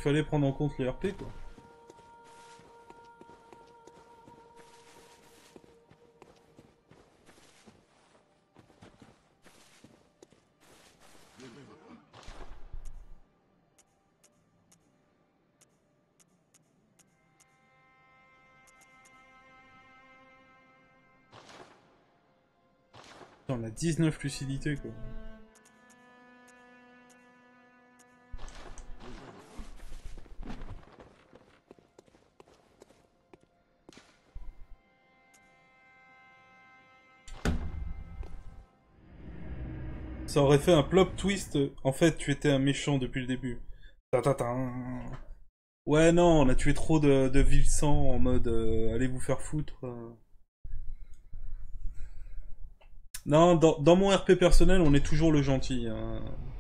fallait prendre en compte les RP, quoi. Putain, on a 19 lucidité, quoi. Ça aurait fait un plot twist. En fait, tu étais un méchant depuis le début. Ta-ta-ta. Ouais, non, on a tué trop de vil sang en mode allez vous faire foutre. Non, dans mon RP personnel, on est toujours le gentil, hein.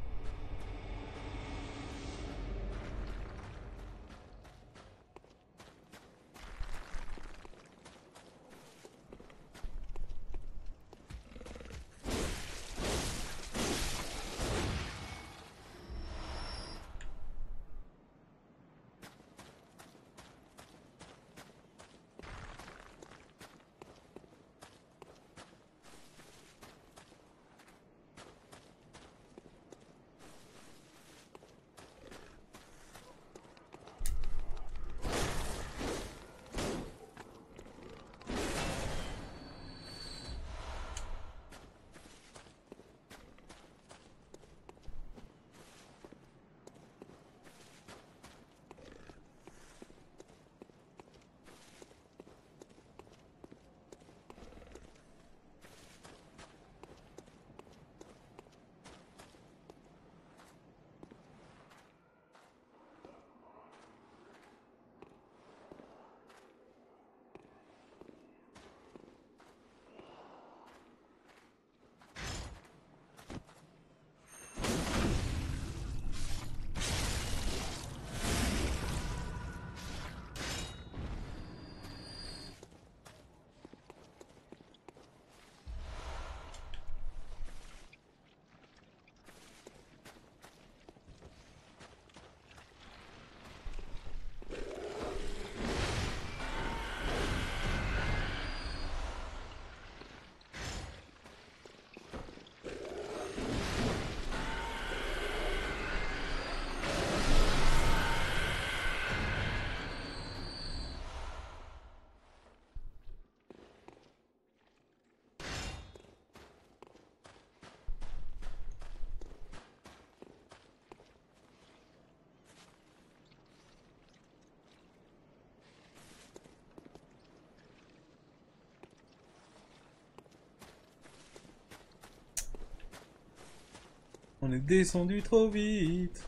On est descendu trop vite.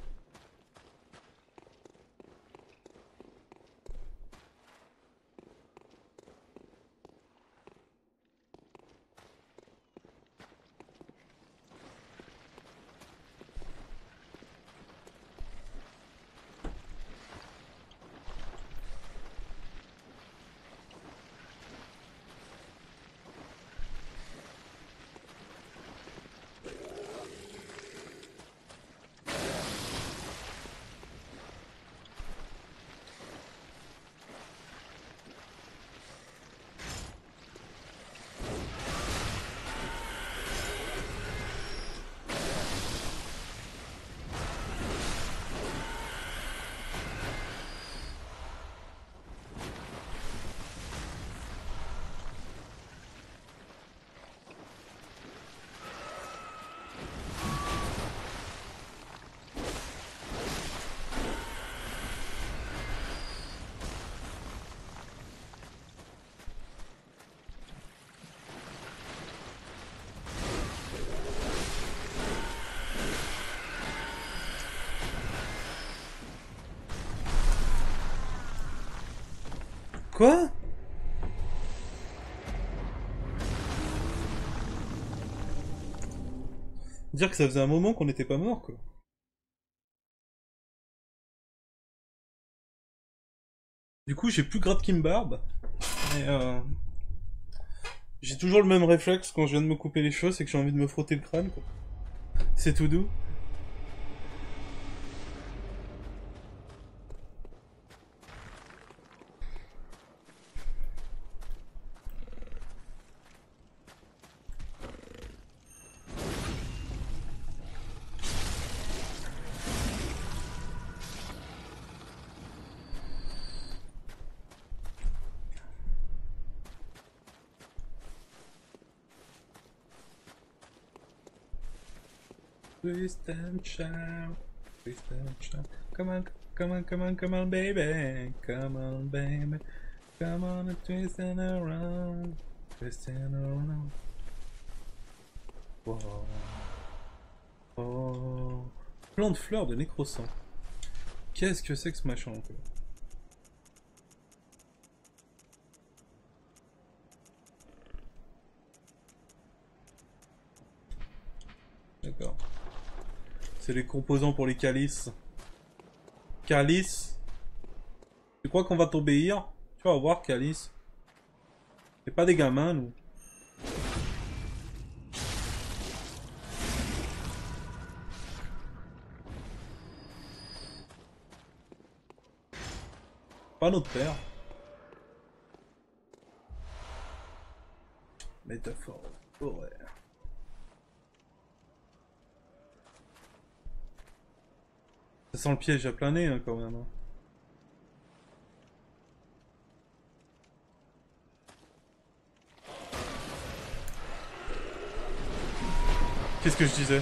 Quoi? Dire que ça faisait un moment qu'on n'était pas mort, quoi. Du coup, j'ai plus grave Kimbarb. Mais j'ai toujours le même réflexe quand je viens de me couper les cheveux, c'est que j'ai envie de me frotter le crâne, quoi. C'est tout doux. Twist and shout. Twist and shout. Come on, come on, come on, come on, baby. Come on, baby. Come on and twist and around. Twist and around. Wow. Oh. Plan de fleurs de nécrosant. Qu'est-ce que c'est que ce machin encore? D'accord. C'est les composants pour les calices. Calice? Tu crois qu'on va t'obéir? Tu vas voir, Calice. C'est pas des gamins, nous. Pas notre père. Métaphore. Horaire. Ça sent le piège à plein nez, hein, quand même. Hein. Qu'est-ce que je disais?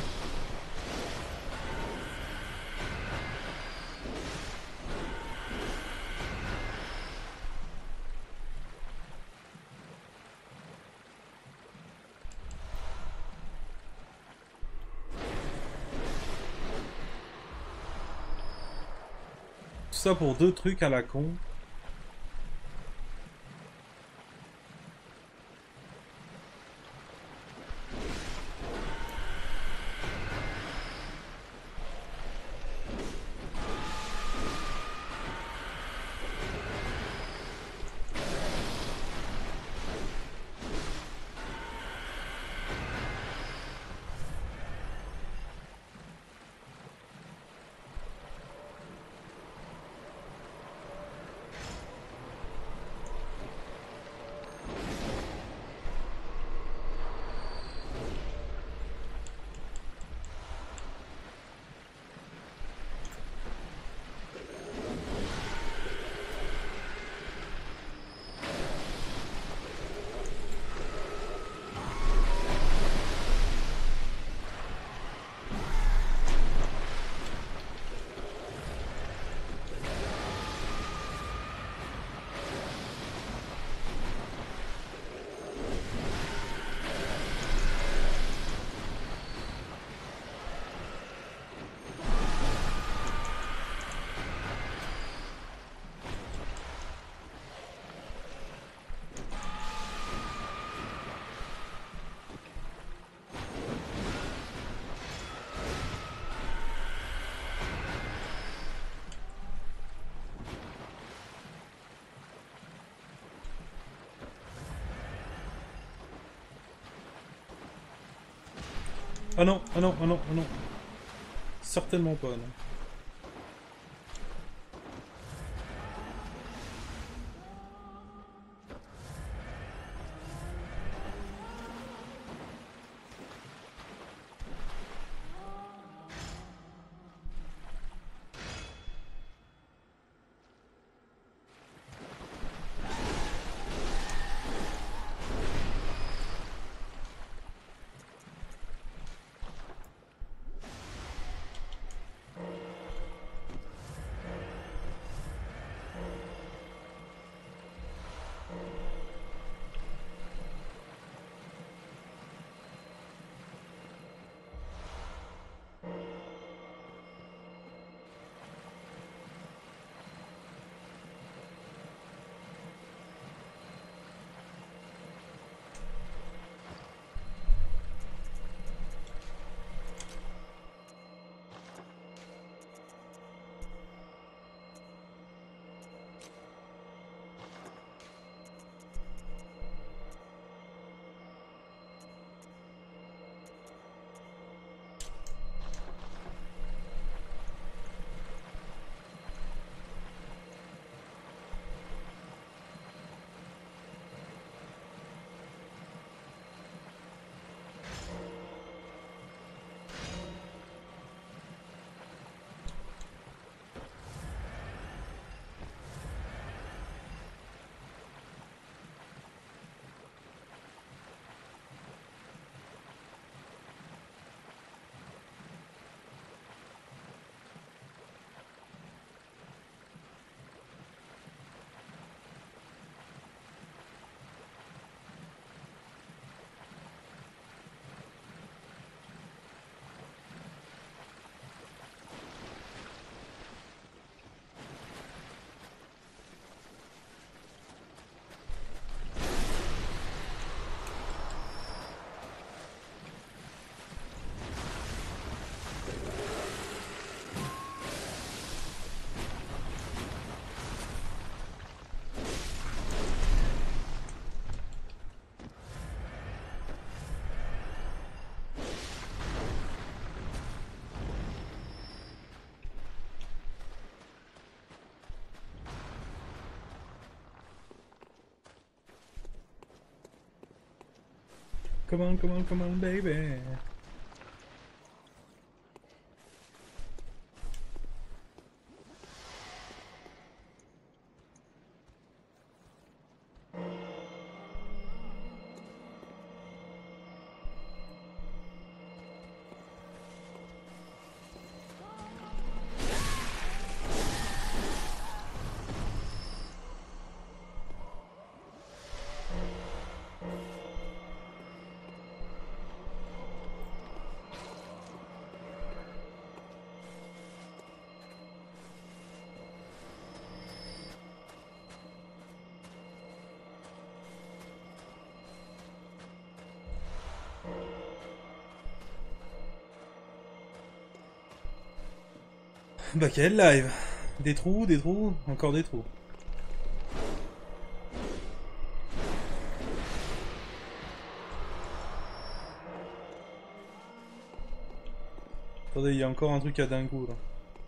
Ça pour deux trucs à la con. Ah non, ah non, ah non, ah non. Certainement pas, non. Come on, come on, come on, baby. Bah quel live. Des trous, encore des trous. Attendez, il y a encore un truc à dingo là.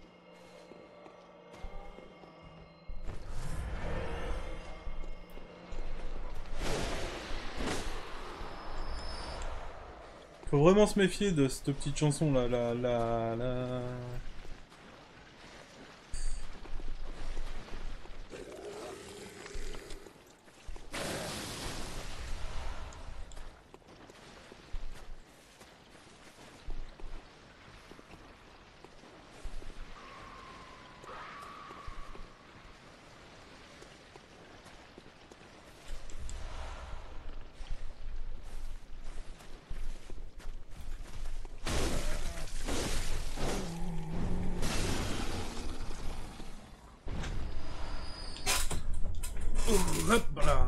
Faut vraiment se méfier de cette petite chanson là, la. Hop là.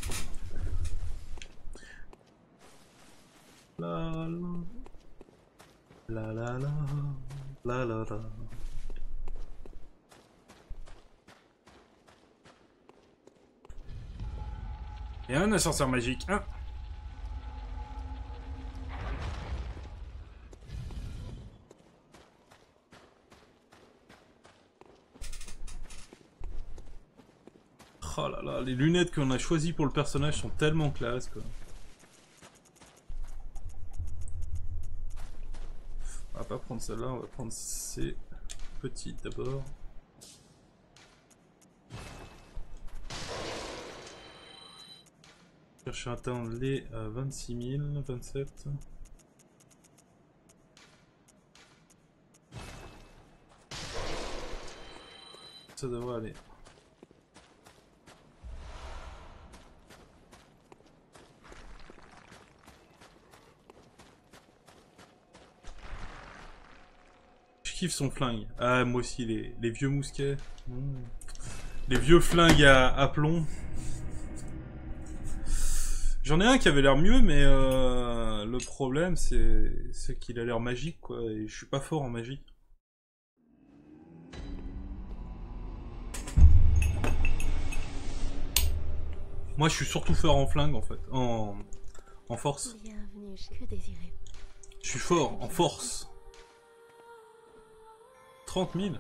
La la la la la la la. Et un ascenseur magique, hein. Oh là là, les lunettes qu'on a choisies pour le personnage sont tellement classe quoi. On va pas prendre celle-là, on va prendre ces petites d'abord. Chercher à atteindre les 26 000, 27. Ça devrait aller. Je kiffe son flingue. Ah, moi aussi, les vieux mousquets. Les vieux flingues à plomb. J'en ai un qui avait l'air mieux, mais le problème, c'est qu'il a l'air magique, quoi. Et je suis pas fort en magie. Moi, je suis surtout fort en flingue, en fait. En force. Je suis fort en force. 30 000.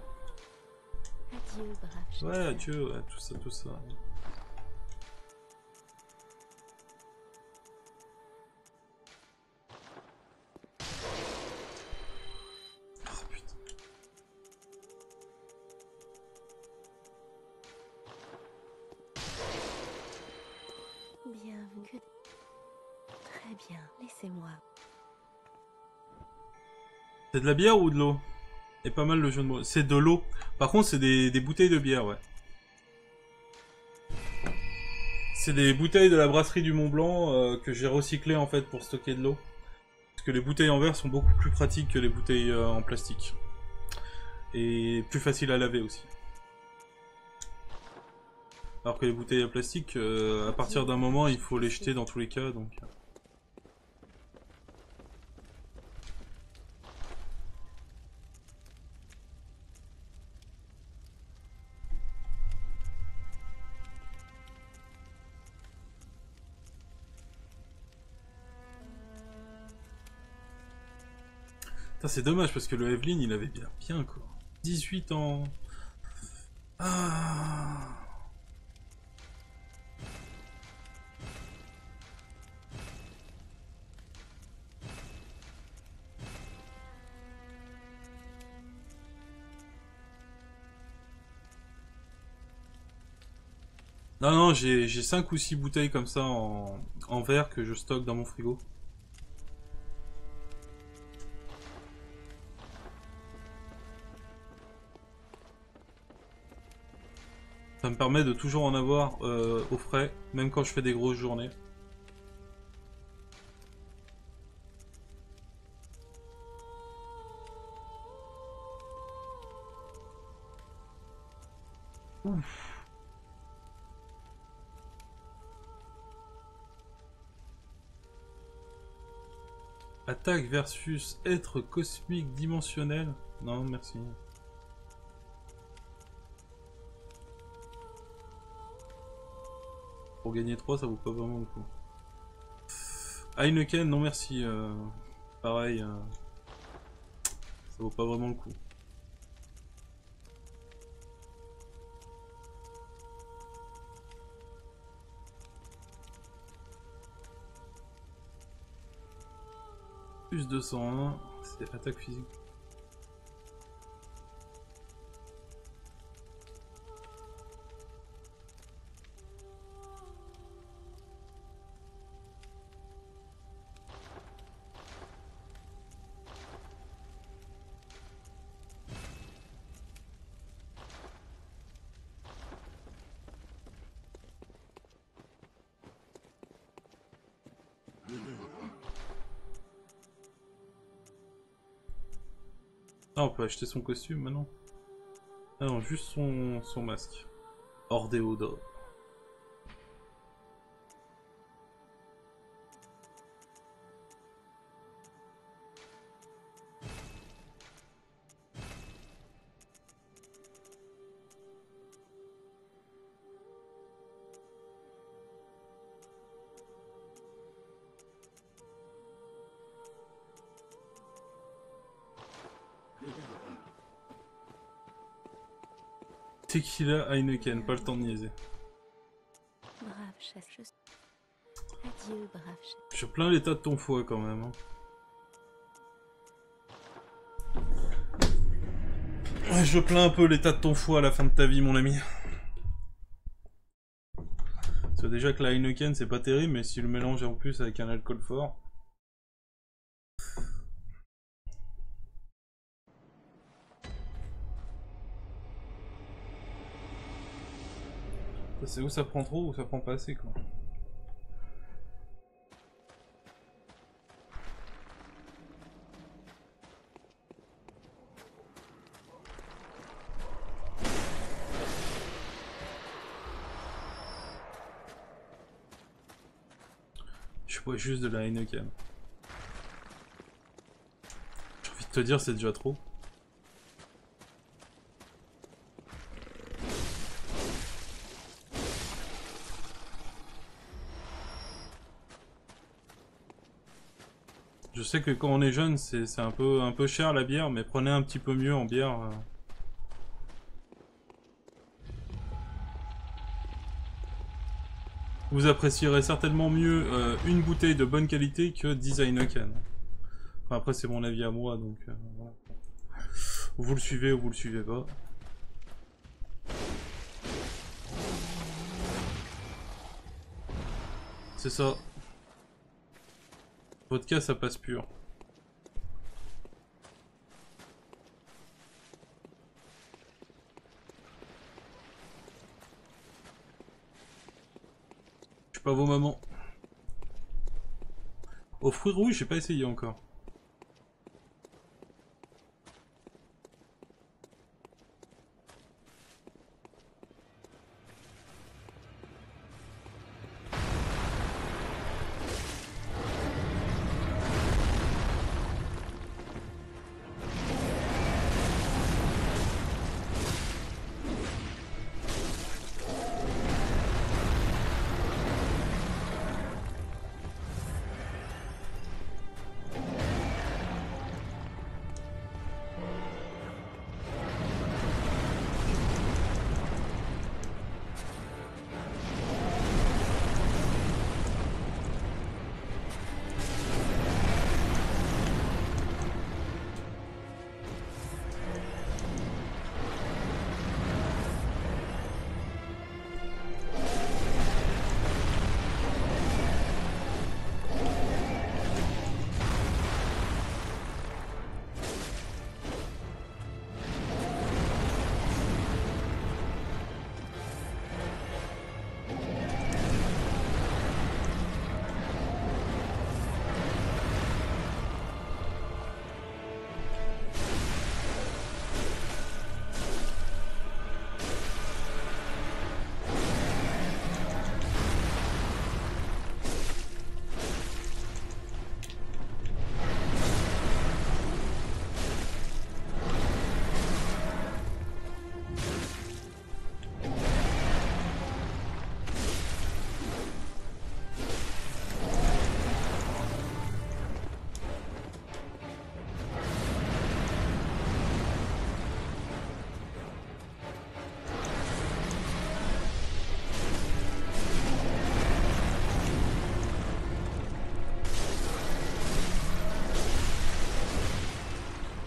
Ouais, adieu, ouais, tout ça, tout ça. Oh putain. Bienvenue. Très bien, laissez-moi. C'est de la bière ou de l'eau? Et pas mal le jeu de mots. C'est de l'eau. Par contre, c'est des bouteilles de bière, ouais. C'est des bouteilles de la brasserie du Mont Blanc que j'ai recyclées en fait pour stocker de l'eau. Parce que les bouteilles en verre sont beaucoup plus pratiques que les bouteilles en plastique. Et plus faciles à laver aussi. Alors que les bouteilles en plastique, à partir d'un moment, il faut les jeter dans tous les cas, donc... C'est dommage parce que le Evelyn il avait bien quoi. 18 ans. Ah. Non, non, j'ai 5 ou 6 bouteilles comme ça en verre que je stocke dans mon frigo. Ça me permet de toujours en avoir au frais, même quand je fais des grosses journées. Ouf. Attaque versus être cosmique dimensionnel. Non, merci. Pour gagner 3, ça vaut pas vraiment le coup. Heineken, non merci. Pareil, ça vaut pas vraiment le coup. Plus 201, c'est attaque physique. Ah, on peut acheter son costume maintenant. Ah non, juste son masque. Ordéo d'or. Tequila Heineken, pas le temps de niaiser. Brave chasse. Adieu, brave chasse. Je plains l'état de ton foie quand même. Ouais, je plains un peu l'état de ton foie à la fin de ta vie, mon ami. Parce que déjà que la Heineken c'est pas terrible, mais si le mélange en plus avec un alcool fort. C'est où ça prend trop ou ça prend pas assez quoi. Je bois juste de la Heineken. J'ai envie de te dire c'est déjà trop. Je sais que quand on est jeune, c'est un peu cher la bière, mais prenez un petit peu mieux en bière. Vous apprécierez certainement mieux une bouteille de bonne qualité que 10 Heineken. Enfin, après, c'est mon avis à moi, donc voilà. Vous le suivez ou vous le suivez pas. C'est ça. Vodka, ça passe pur. Je suis pas vos mamans. Aux fruits rouges, j'ai pas essayé encore.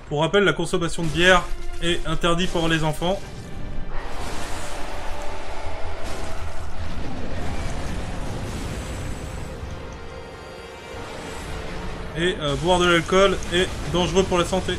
Pour rappel, la consommation de bière est interdite pour les enfants. Et boire de l'alcool est dangereux pour la santé.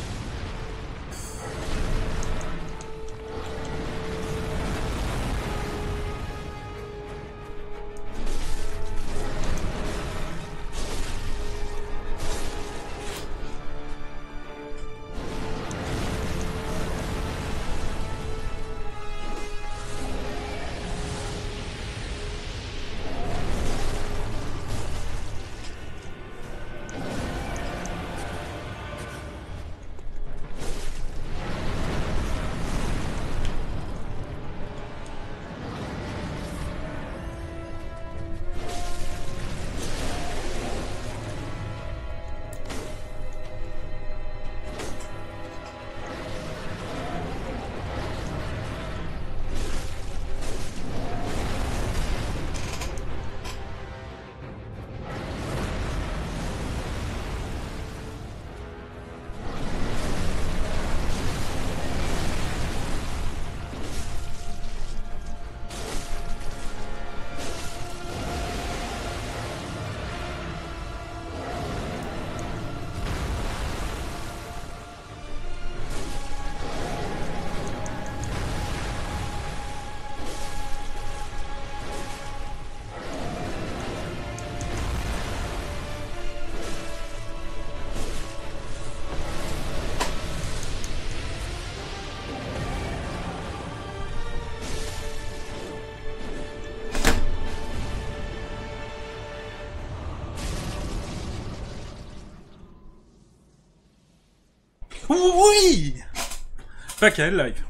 Oui! Pas qu'elle, live.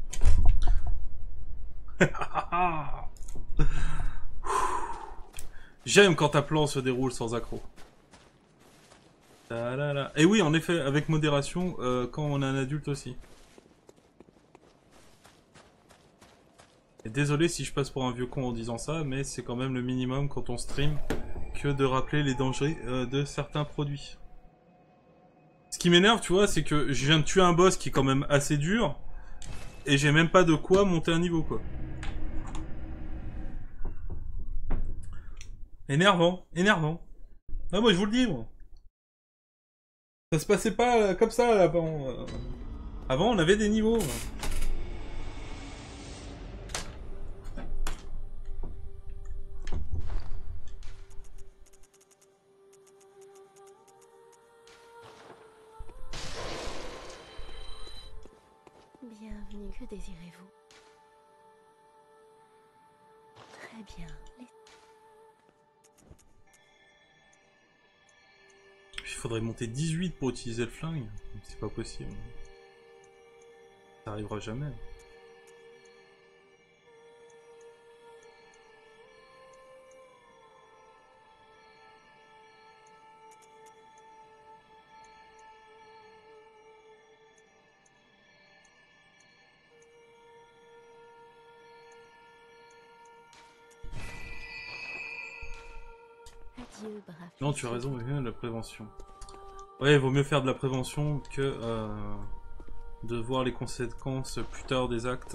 J'aime quand ta plan se déroule sans accroc. Et oui, en effet, avec modération, quand on est un adulte aussi. Et désolé si je passe pour un vieux con en disant ça, mais c'est quand même le minimum quand on stream que de rappeler les dangers de certains produits. Ce qui m'énerve, tu vois, c'est que je viens de tuer un boss qui est quand même assez dur, et j'ai même pas de quoi monter un niveau, quoi. Énervant, énervant. Ah, moi je vous le dis, moi. Ça se passait pas comme ça, là, avant. Avant, on avait des niveaux. Bienvenue, que désirez-vous? Très bien. Il faudrait monter 18 pour utiliser le flingue. C'est pas possible. Ça arrivera jamais. Adieu, brave. Non, tu as raison, il y a de la prévention. Ouais, il vaut mieux faire de la prévention que de voir les conséquences plus tard des actes.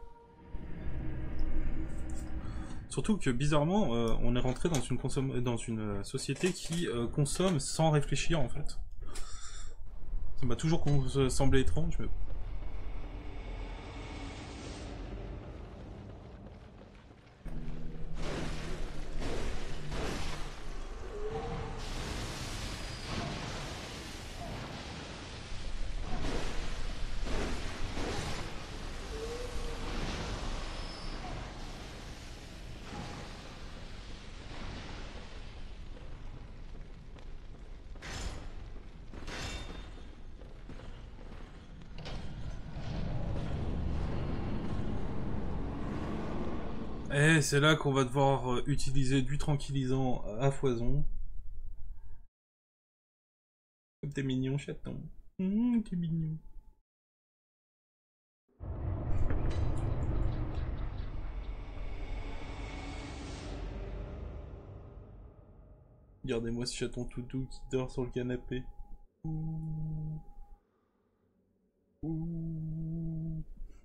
Surtout que bizarrement, on est rentré dans une société qui consomme sans réfléchir en fait. Ça m'a toujours semblé étrange, mais... Et c'est là qu'on va devoir utiliser du tranquillisant à foison. T'es mignon, chaton. T'es mignon. Regardez-moi ce chaton tout doux qui dort sur le canapé. Ouh.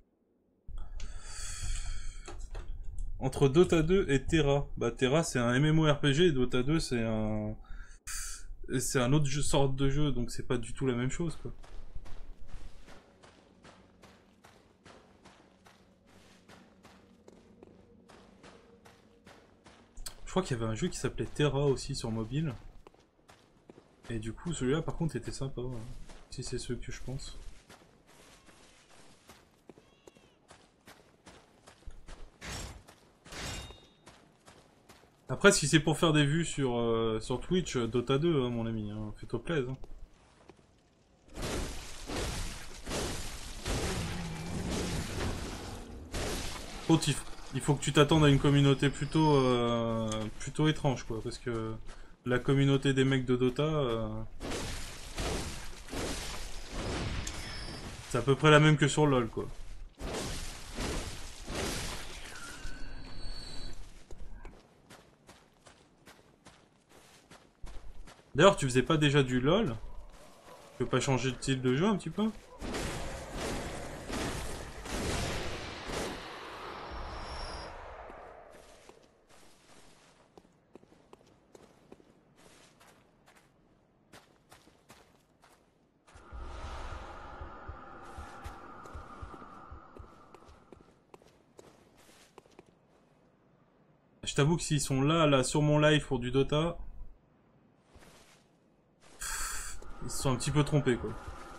Entre Dota 2 et Terra. Bah Terra c'est un MMORPG et Dota 2 c'est un autre sorte de jeu, donc c'est pas du tout la même chose quoi. Je crois qu'il y avait un jeu qui s'appelait Terra aussi sur mobile. Et du coup celui-là par contre était sympa, hein, si c'est ce que je pense. Après, si c'est pour faire des vues sur Twitch, Dota 2, hein, mon ami, hein, fais-toi plaisir. Hein. Il faut que tu t'attendes à une communauté plutôt étrange, quoi, parce que la communauté des mecs de Dota, c'est à peu près la même que sur LoL, quoi. D'ailleurs, tu faisais pas déjà du LoL? Tu veux pas changer de style de jeu un petit peu? Je t'avoue que s'ils sont là, sur mon live pour du Dota, ils se sont un petit peu trompés, quoi.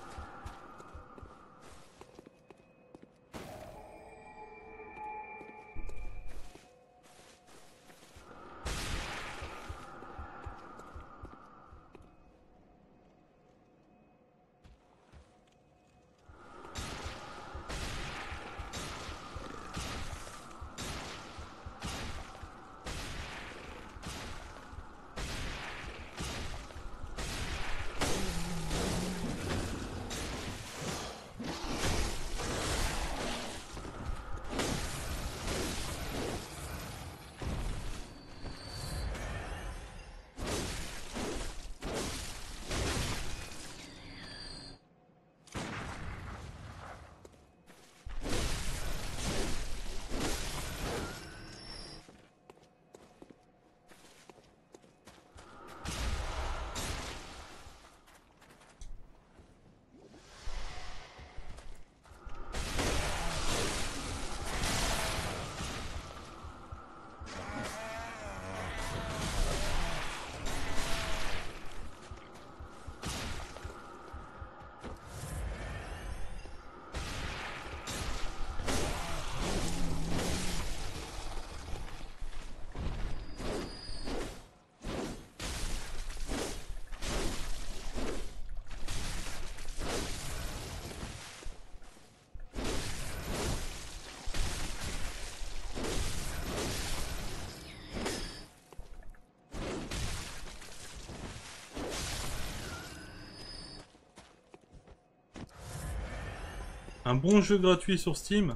Un bon jeu gratuit sur Steam.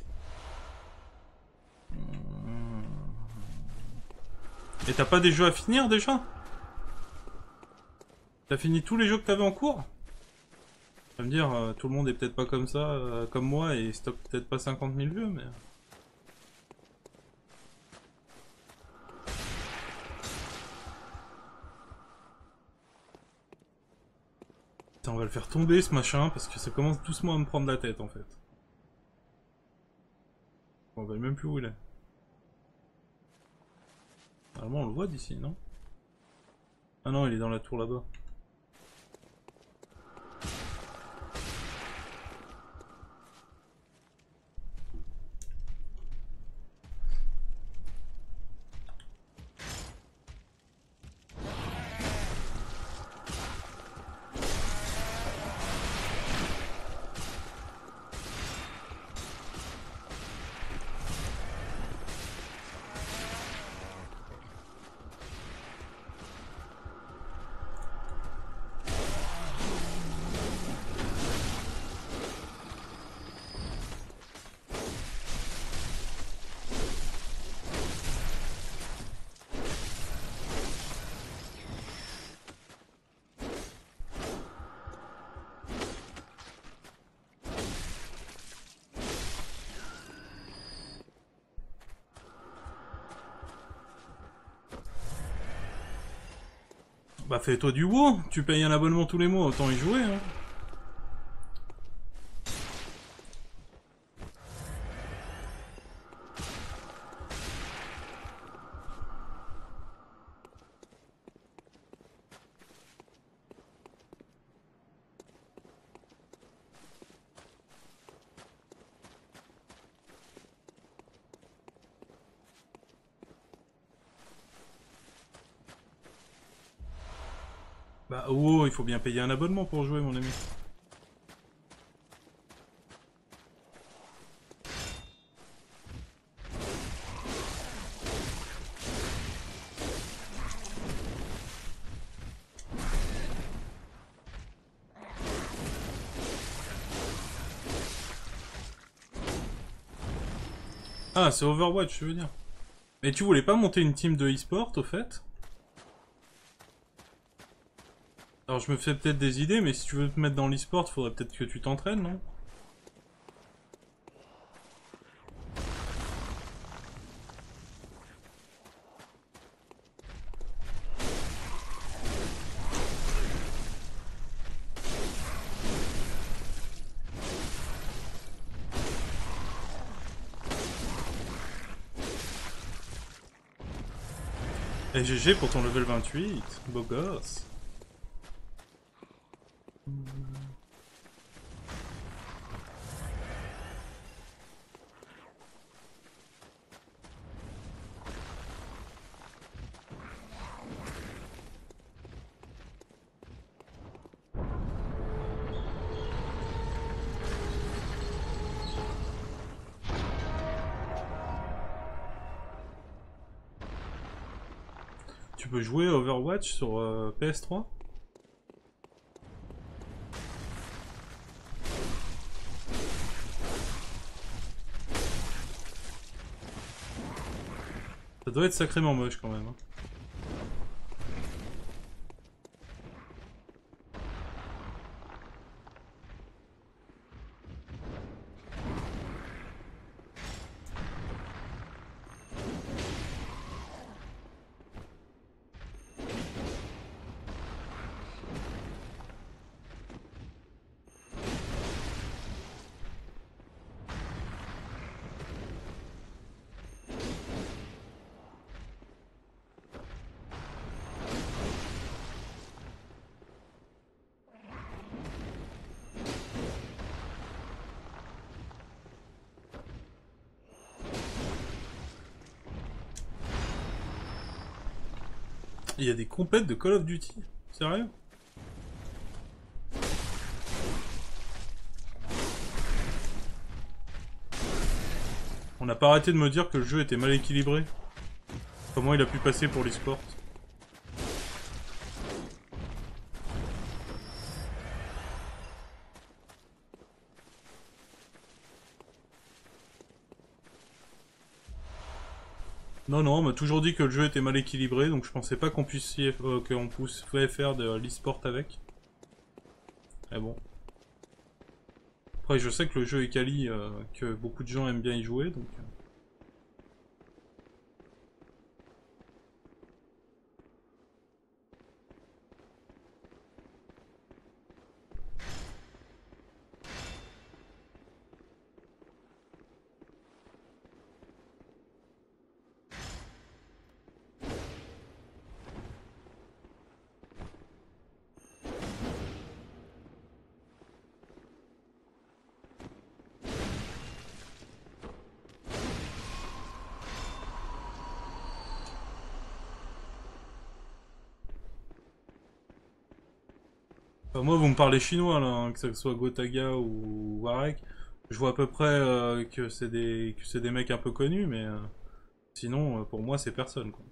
Et t'as pas des jeux à finir déjà? T'as fini tous les jeux que t'avais en cours? Tu vas me dire, tout le monde est peut-être pas comme ça, comme moi, et stocke peut-être pas 50 000 jeux, mais... Putain, on va le faire tomber ce machin, parce que ça commence doucement à me prendre la tête en fait. On voit même plus où il est. Normalement on le voit d'ici, non? Ah non, il est dans la tour là-bas. Bah fais-toi du WoW, tu payes un abonnement tous les mois, autant y jouer hein. Bah WoW, il faut bien payer un abonnement pour jouer mon ami. Ah, c'est Overwatch, je veux dire. Mais tu voulais pas monter une team de e-sport, au fait? Alors je me fais peut-être des idées, mais si tu veux te mettre dans l'e-sport, faudrait peut-être que tu t'entraînes, non? Et GG pour ton level 28, beau gosse. Tu peux jouer à Overwatch sur PS3? Ça doit être sacrément moche quand même. Hein. Il y a des compètes de Call of Duty. Sérieux? On n'a pas arrêté de me dire que le jeu était mal équilibré. Comment il a pu passer pour l'e-sport? Non, non, on m'a toujours dit que le jeu était mal équilibré, donc je pensais pas qu'on puisse qu'on pouvait faire de l'e-sport avec. Mais bon. Après, je sais que le jeu est quali, que beaucoup de gens aiment bien y jouer, donc... Enfin, moi, vous me parlez chinois, là, hein, que ce soit Gotaga ou Warek. Je vois à peu près que c'est des mecs un peu connus, mais sinon, pour moi, c'est personne, quoi.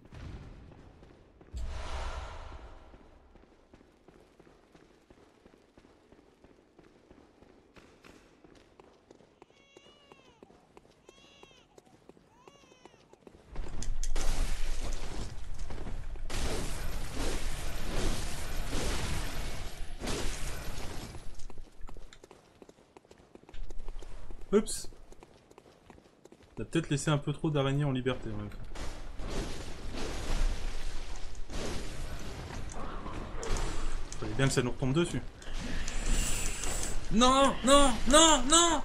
Oups. T'as peut-être laissé un peu trop d'araignées en liberté, en même temps. Et bien que ça nous retombe dessus. Non, non, non, non.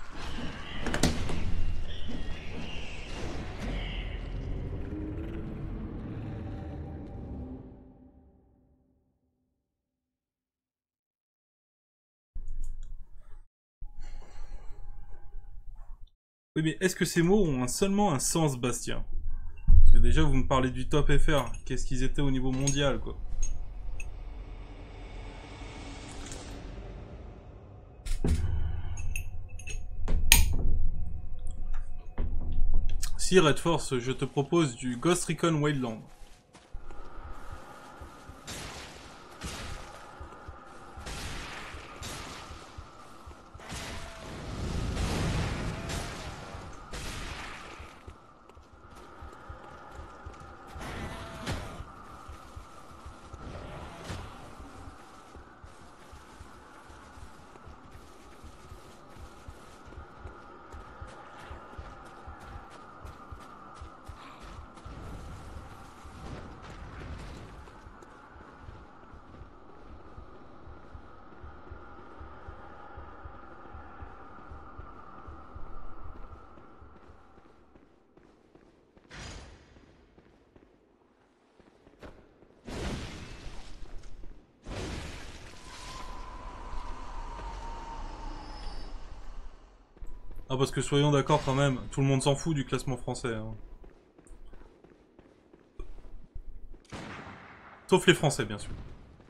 Oui, mais est-ce que ces mots ont seulement un sens, Bastien? Parce que déjà, vous me parlez du top FR. Qu'est-ce qu'ils étaient au niveau mondial, quoi. Si, Red Force, je te propose du Ghost Recon Wildland. Ah, parce que soyons d'accord quand même, tout le monde s'en fout du classement français. Hein. Sauf les Français, bien sûr.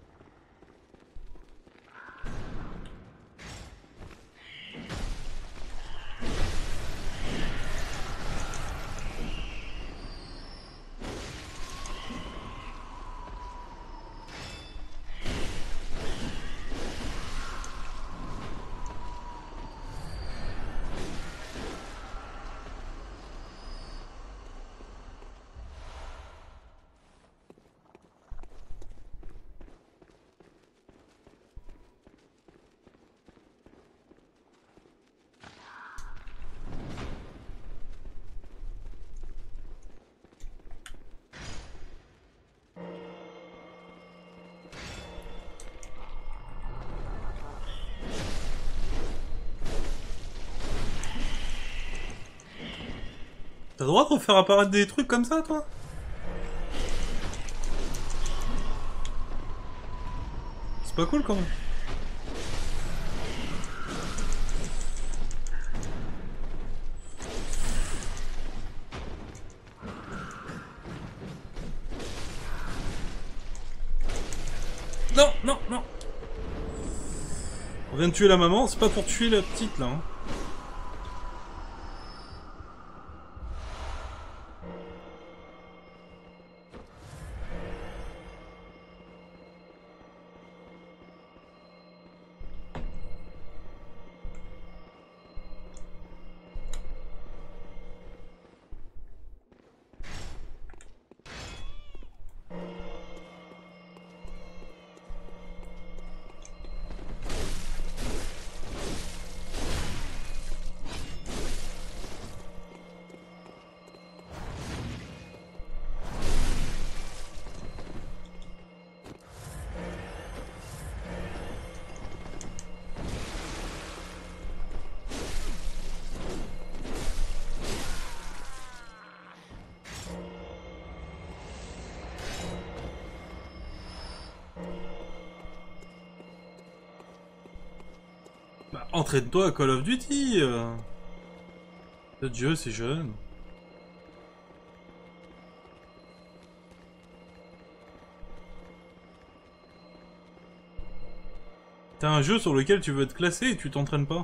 T'as le droit de refaire apparaître des trucs comme ça, toi? C'est pas cool quand même. Non, non, non. On vient de tuer la maman, c'est pas pour tuer la petite là. Hein. Bah, entraîne-toi à Call of Duty. Le Dieu, c'est jeune. T'as un jeu sur lequel tu veux être classé et tu t'entraînes pas.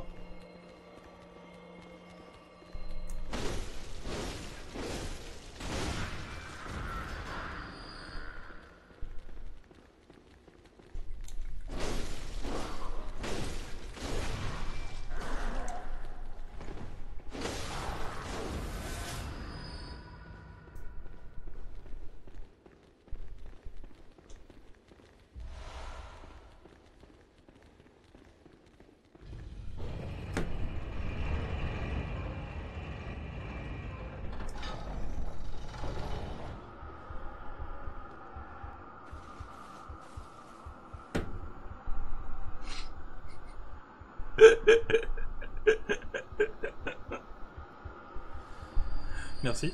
Merci.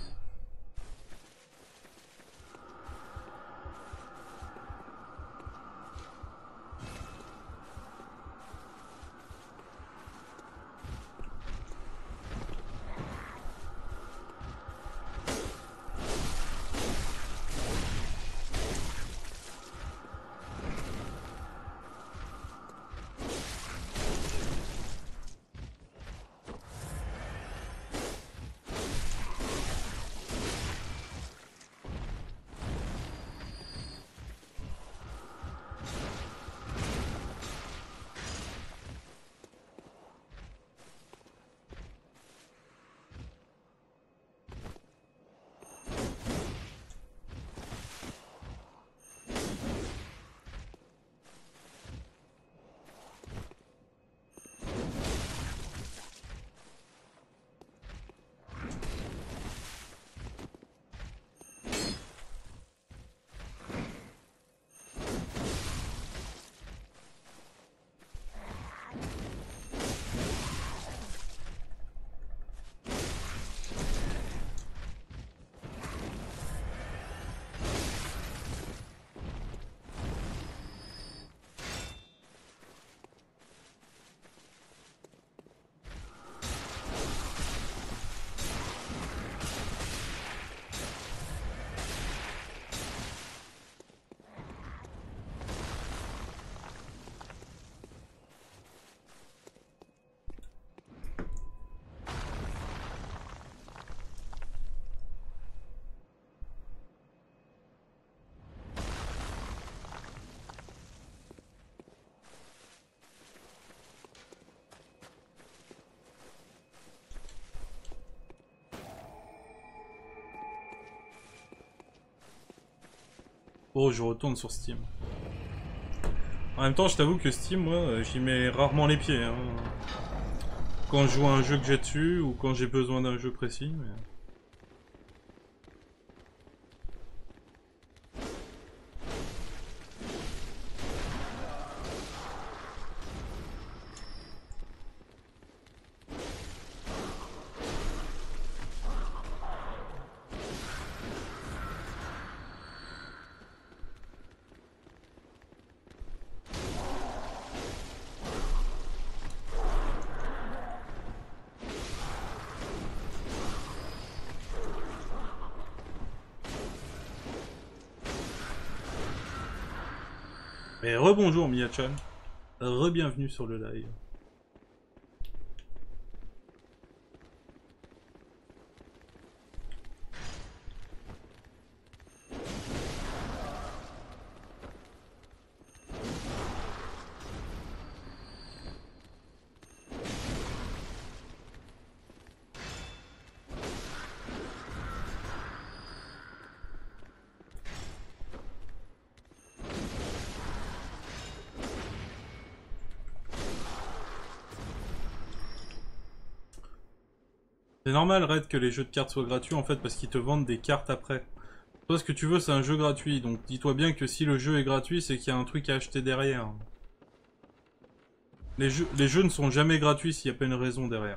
Oh, je retourne sur Steam. En même temps, je t'avoue que Steam, moi, j'y mets rarement les pieds. Hein. Quand je joue à un jeu que j'ai dessus, ou quand j'ai besoin d'un jeu précis. Mais... Mais rebonjour Mia-chan, re-bienvenue sur le live. C'est normal, Red, que les jeux de cartes soient gratuits, en fait, parce qu'ils te vendent des cartes après. Toi, ce que tu veux, c'est un jeu gratuit, donc dis-toi bien que si le jeu est gratuit, c'est qu'il y a un truc à acheter derrière. Les jeux ne sont jamais gratuits s'il n'y a pas une raison derrière.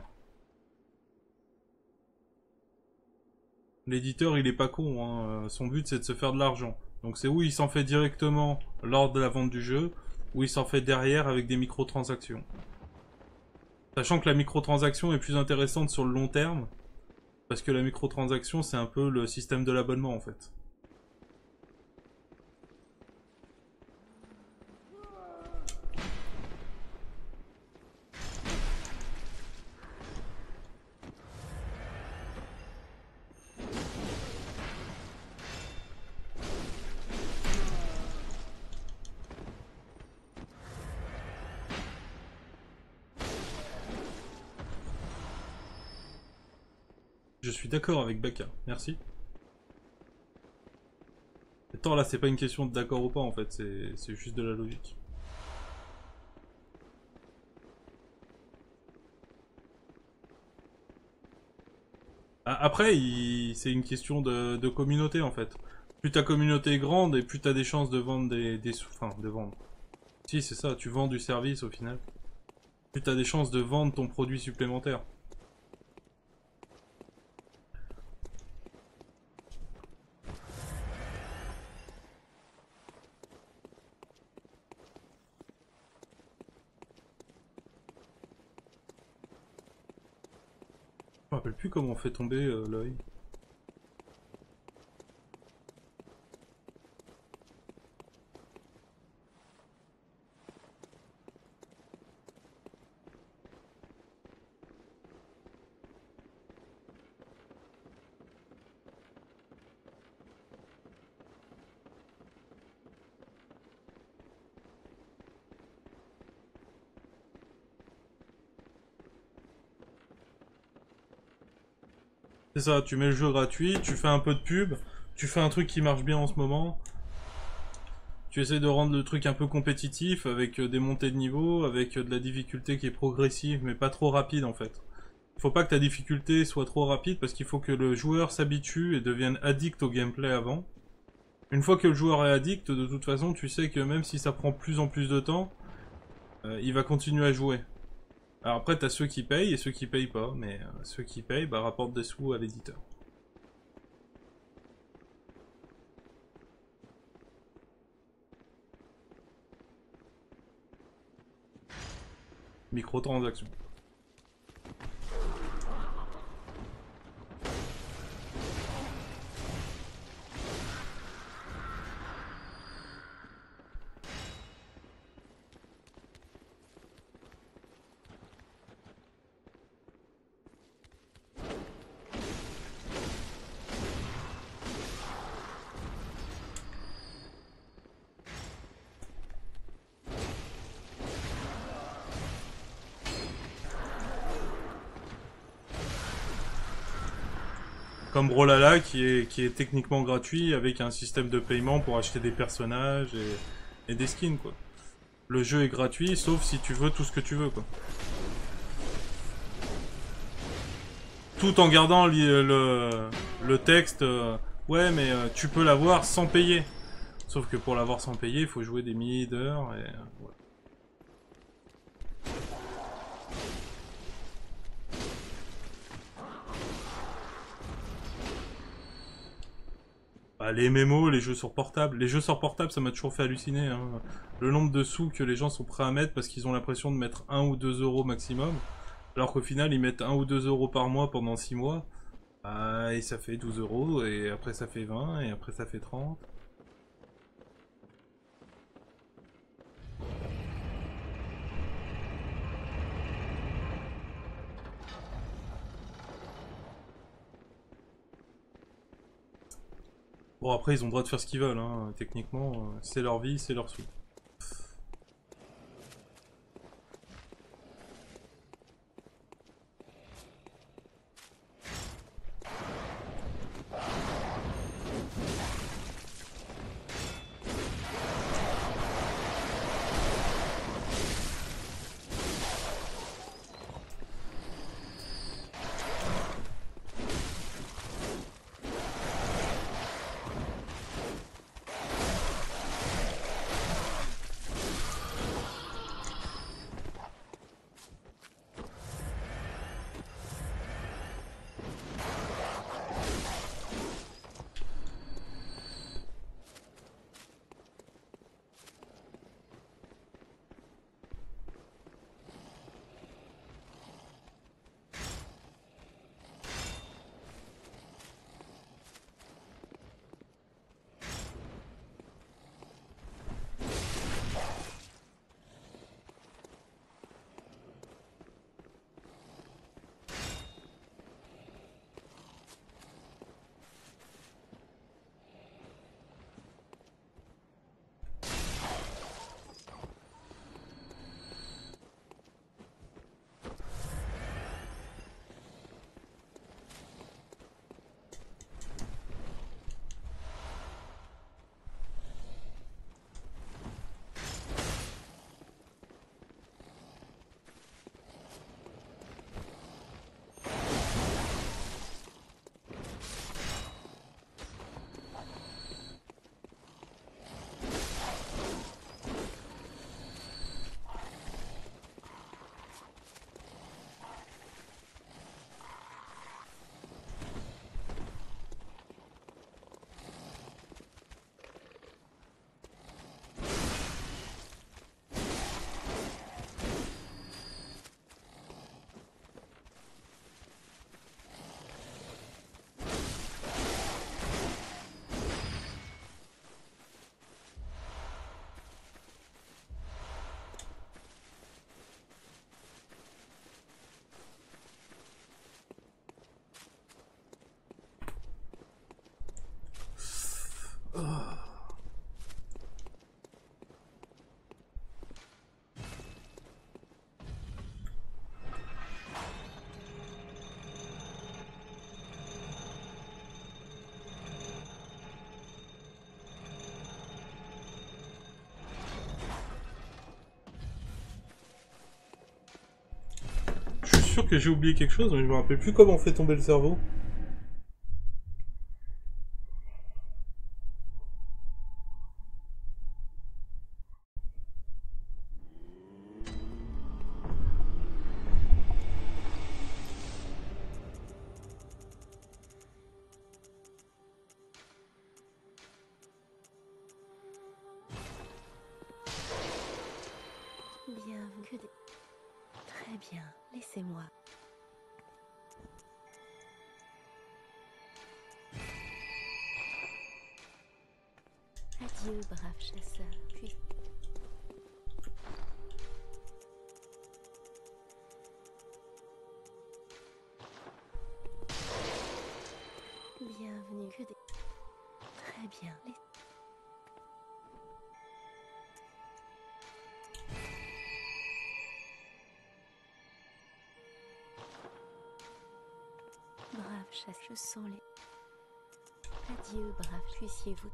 L'éditeur, il est pas con, hein. Son but, c'est de se faire de l'argent. Donc c'est où il s'en fait directement lors de la vente du jeu, ou il s'en fait derrière avec des microtransactions. Sachant que la microtransaction est plus intéressante sur le long terme, parce que la microtransaction, c'est un peu le système de l'abonnement, en fait. Je suis d'accord avec Baka, merci. Attends, là, c'est pas une question de d'accord ou pas, en fait, c'est juste de la logique. Après, c'est une question de communauté, en fait. Plus ta communauté est grande, et plus t'as des chances de vendre enfin, de vendre. Si, c'est ça, tu vends du service, au final. Plus t'as des chances de vendre ton produit supplémentaire. me rappelle plus comment on fait tomber l'œil. C'est ça, tu mets le jeu gratuit, tu fais un peu de pub, tu fais un truc qui marche bien en ce moment, tu essaies de rendre le truc un peu compétitif avec des montées de niveau, avec de la difficulté qui est progressive mais pas trop rapide en fait. Il faut pas que ta difficulté soit trop rapide parce qu'il faut que le joueur s'habitue et devienne addict au gameplay avant. Une fois que le joueur est addict, de toute façon, tu sais que même si ça prend plus en plus de temps, il va continuer à jouer. Alors après, t'as ceux qui payent et ceux qui payent pas, mais ceux qui payent, bah, rapportent des sous à l'éditeur. Microtransactions. Comme Brawlhalla qui est techniquement gratuit avec un système de paiement pour acheter des personnages et des skins quoi. Le jeu est gratuit sauf si tu veux tout ce que tu veux quoi. Tout en gardant le texte, ouais mais tu peux l'avoir sans payer. Sauf que pour l'avoir sans payer, il faut jouer des milliers d'heures et voilà. Bah, les MMO, les jeux sur portable. Les jeux sur portable, ça m'a toujours fait halluciner. Hein. Le nombre de sous que les gens sont prêts à mettre parce qu'ils ont l'impression de mettre 1 ou 2 euros maximum. Alors qu'au final, ils mettent 1 ou 2 euros par mois pendant 6 mois. Bah, et ça fait 12 euros, et après ça fait 20, et après ça fait 30. Bon, après, ils ont le droit de faire ce qu'ils veulent, hein. Techniquement, c'est leur vie, c'est leur sous. sûr que j'ai oublié quelque chose, mais je me rappelle plus comment on fait tomber le cerveau. Bien, que des... Très bien, laissez-moi. Adieu, brave chasseur. Puis... Bienvenue, que des... Très bien, brave chasseur, je sens les... Adieu, brave, puissiez-vous...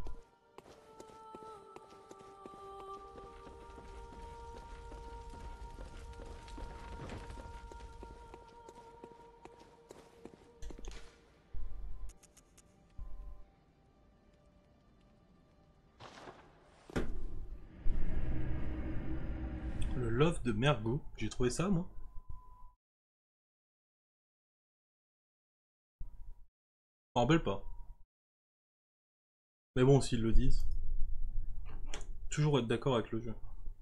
Le love de Mergo, j'ai trouvé ça moi. Je m'en rappelle pas. Mais bon, s'ils le disent. Toujours être d'accord avec le jeu.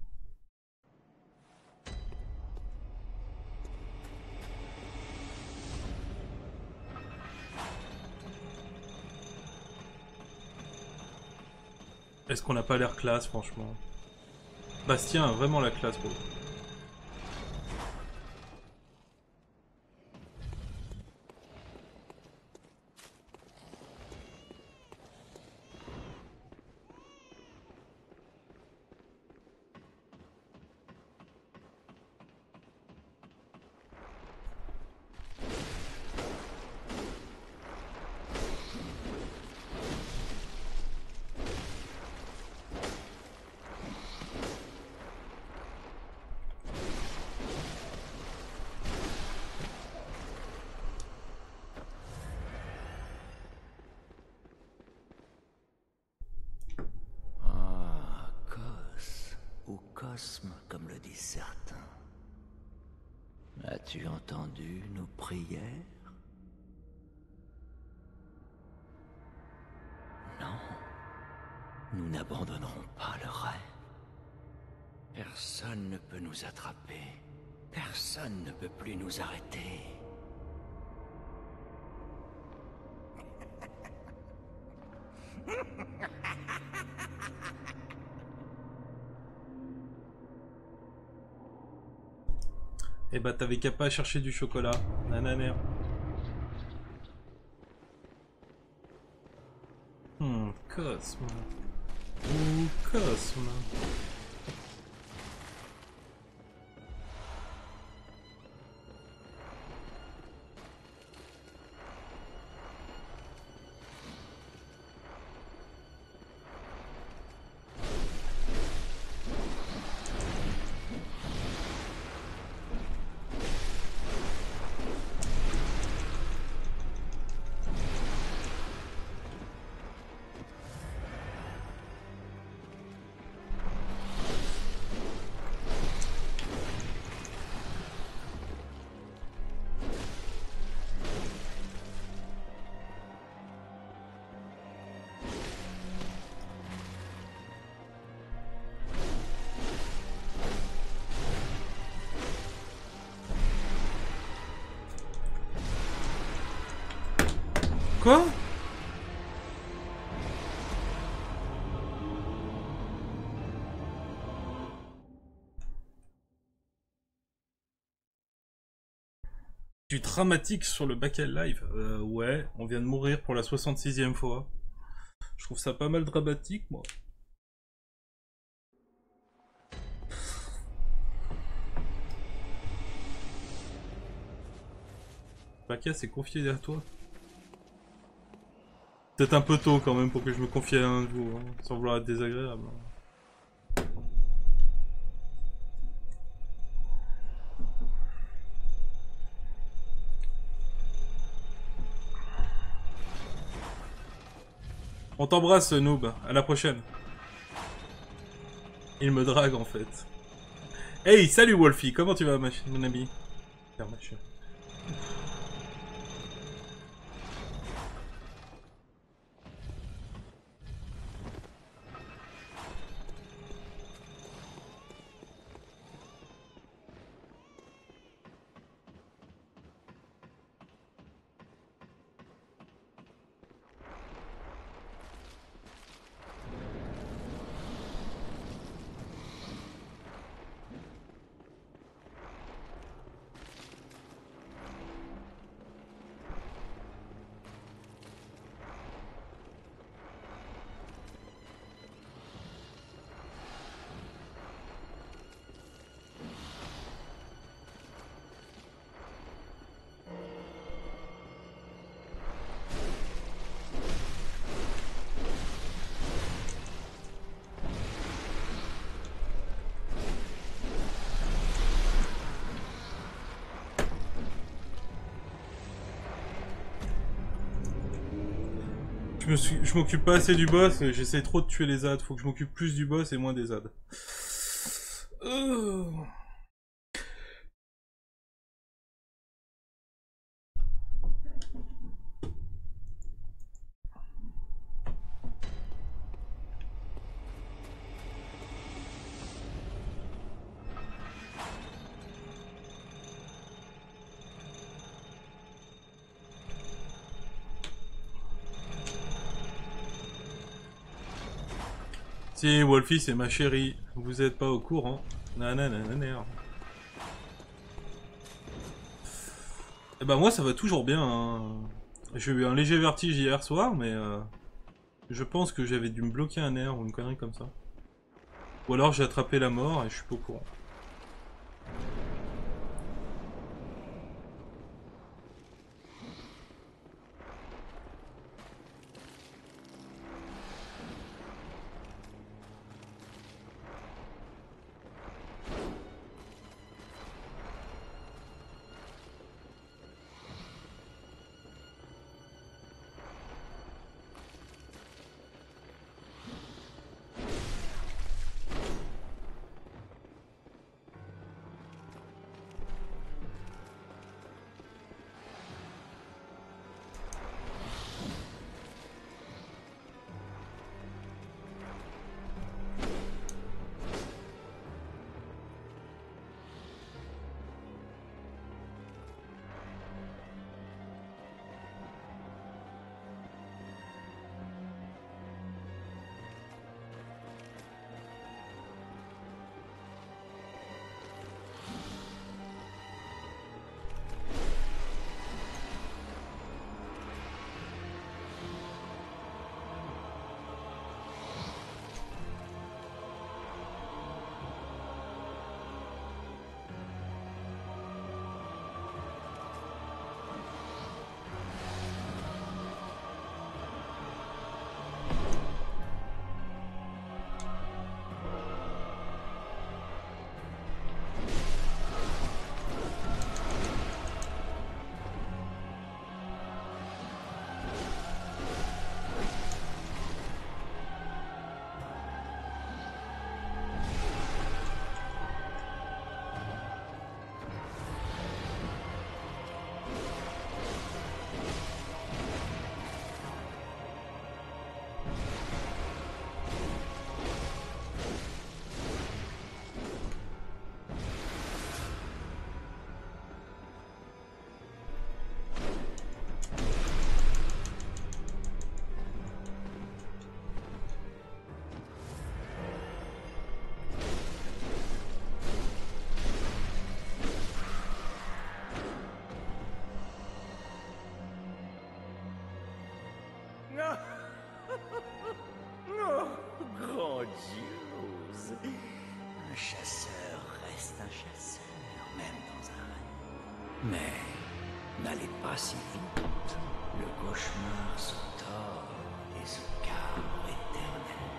Est-ce qu'on n'a pas l'air classe, franchement? Bastien a vraiment la classe, bro. Ou cosme, comme le disent certains. As-tu entendu nos prières? Non, nous n'abandonnerons pas le rêve. Personne ne peut nous attraper. Personne ne peut plus nous arrêter. Eh bah t'avais qu'à pas chercher du chocolat. Nanana. Cosme. Ou Cosme. Quoi? Du dramatique sur le Bacal Live? Ouais, on vient de mourir pour la 66e fois. Je trouve ça pas mal dramatique, moi. Baka s'est confié à toi. Peut-être un peu tôt quand même pour que je me confie à un de vous, hein, sans vouloir être désagréable. On t'embrasse, noob. À la prochaine. Il me drague, en fait. Hey, salut Wolfie. Comment tu vas, mon ami? Faire ma chère. Je m'occupe pas assez du boss, j'essaie trop de tuer les ZAD, faut que je m'occupe plus du boss et moins des ZAD. Si, Wolfie, c'est ma chérie. Vous êtes pas au courant. Nananana. Eh ben moi, ça va toujours bien. Hein. J'ai eu un léger vertige hier soir, mais je pense que j'avais dû me bloquer un nerf ou une connerie comme ça. Ou alors j'ai attrapé la mort et je suis pas au courant. Oh, grandiose. Un chasseur reste un chasseur, même dans un rêve. Mais n'allez pas si vite. Le cauchemar se tord et se cabre éternellement.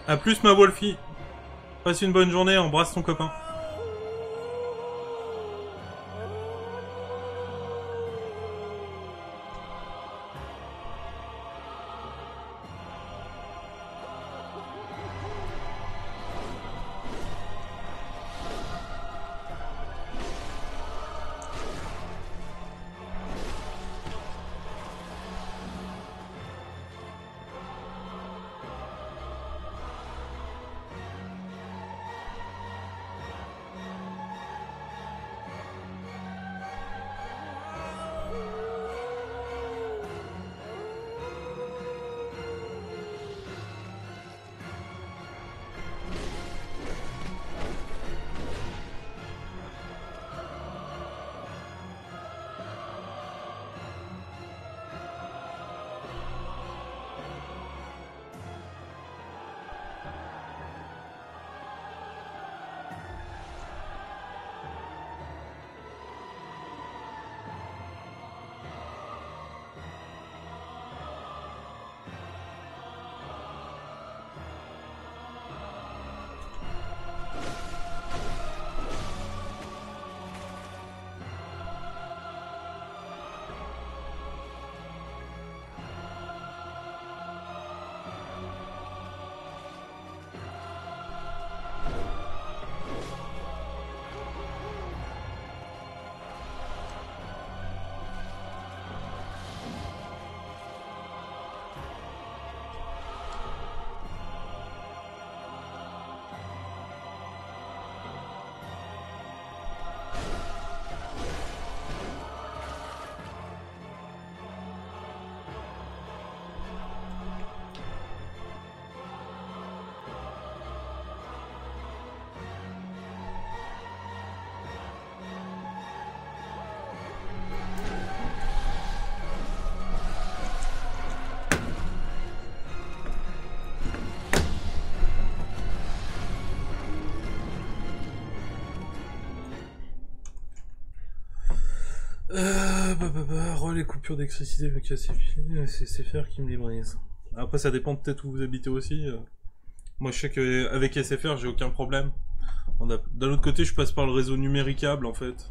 A plus ma Wolfie. Passe une bonne journée, embrasse ton copain. Les coupures d'électricité me cassent les filets, c'est SFR qui me les brise. Après ça dépend peut-être où vous habitez aussi. Moi je sais qu'avec SFR j'ai aucun problème. D'un autre côté je passe par le réseau numéricable en fait.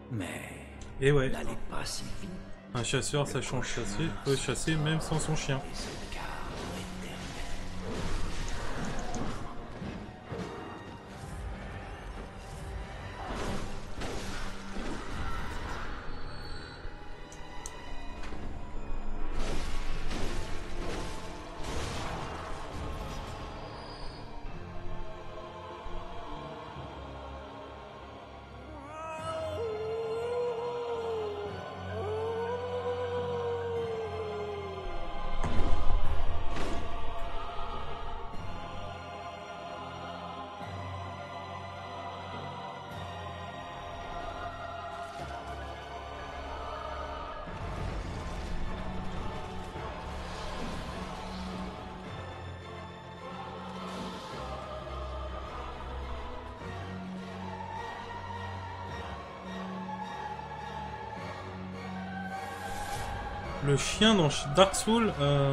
Mais Et ouais, n'allez pas si vite. un chasseur sachant chasser peut chasser même sans son chien. Et ce cadre éternel. Le chien dans Dark Souls,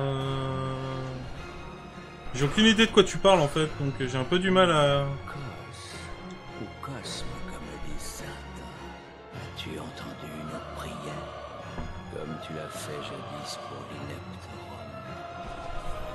j'ai aucune idée de quoi tu parles en fait, donc j'ai un peu du mal à... Cos, ou cosme, comme le disent certains. As-tu entendu une prière, comme tu l'as fait jadis pour l'inepte Rome?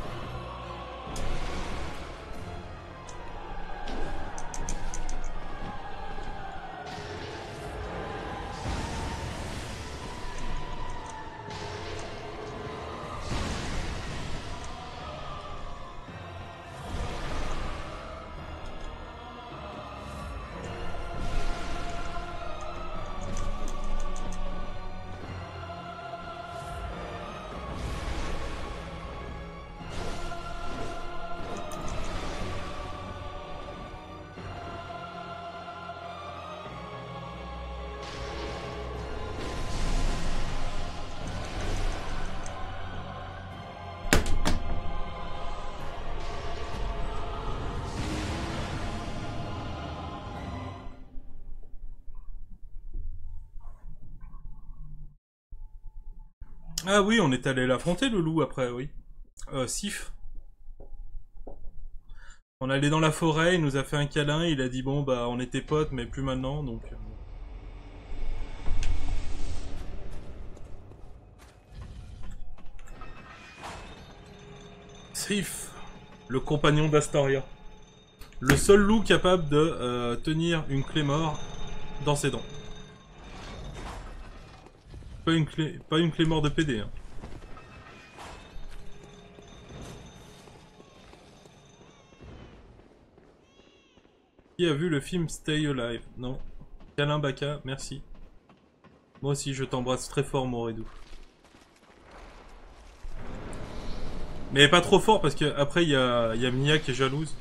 Ah oui, on est allé l'affronter le loup après, oui. Sif. On est allé dans la forêt, il nous a fait un câlin, il a dit bon bah on était potes mais plus maintenant donc... Sif, le compagnon d'Astoria. Le seul loup capable de tenir une clé mort dans ses dents. Pas une clé mort de PD. Hein. Qui a vu le film Stay Alive? Non. Câlin Baka, merci. Moi aussi, je t'embrasse très fort, mon Redou. Mais pas trop fort parce que après il y a Mia qui est jalouse.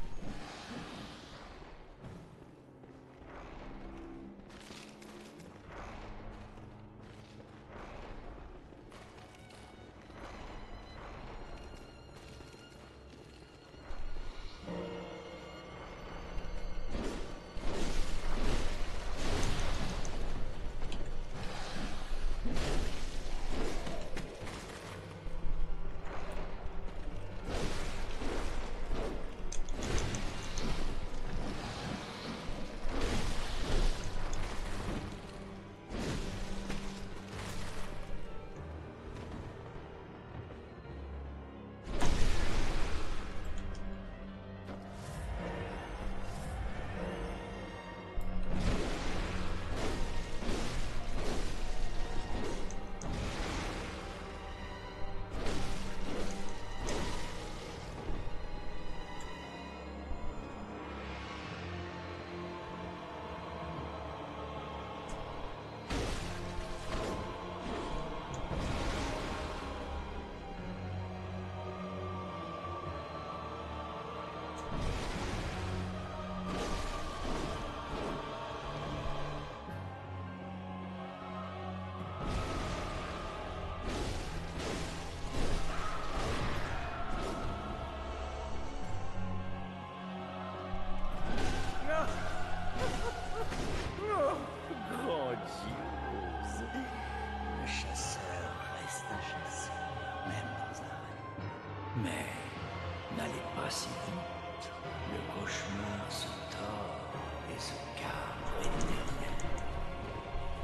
Mais n'allez pas si vite. Le cauchemar se tord et se cadre éternel.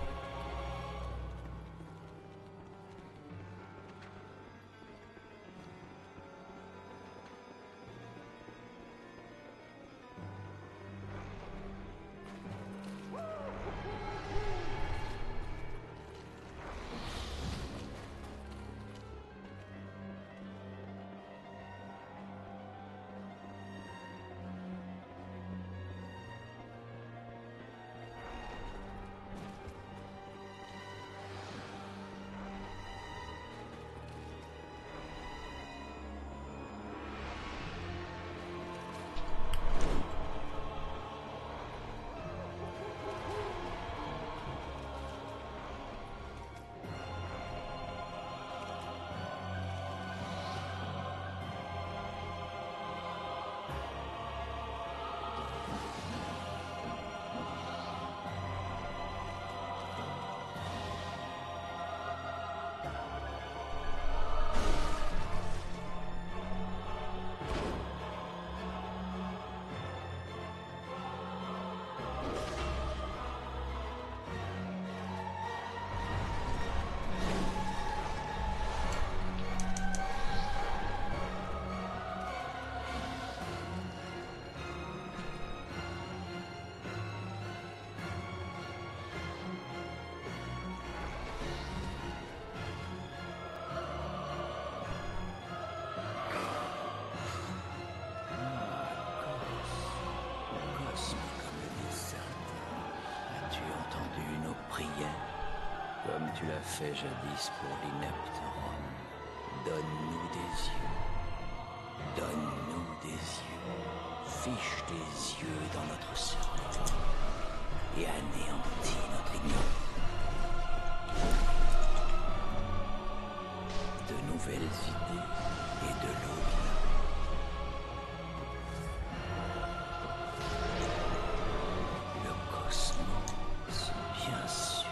fait jadis pour l'inepte Rome. Donne-nous des yeux. Donne-nous des yeux. Fiche tes yeux dans notre cerveau et anéantis notre ignorance. De nouvelles idées et de l'au-delà. Le cosmos, bien sûr.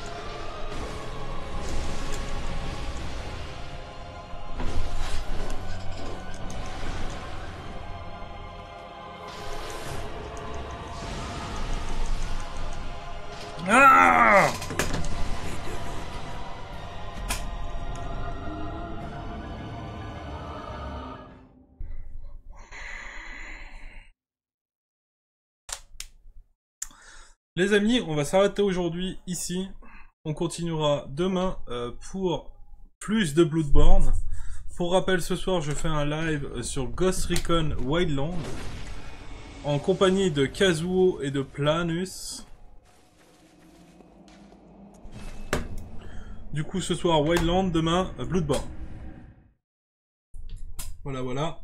Ah! Les amis, on va s'arrêter aujourd'hui ici. On continuera demain pour plus de Bloodborne. Pour rappel, ce soir, je fais un live sur Ghost Recon Wildland en compagnie de Kazuo et de Planus. Du coup, ce soir, Wildland, demain, Bloodborne. Voilà, voilà.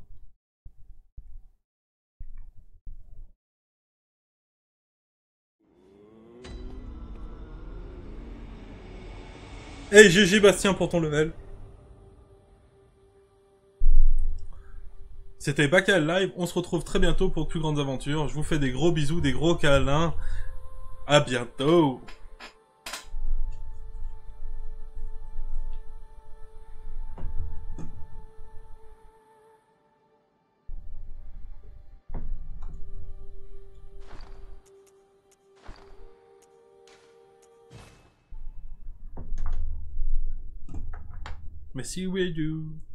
Hey, GG Bastien pour ton level. C'était Bacal Live, on se retrouve très bientôt pour de plus grandes aventures. Je vous fais des gros bisous, des gros câlins. À bientôt. Merci, we do.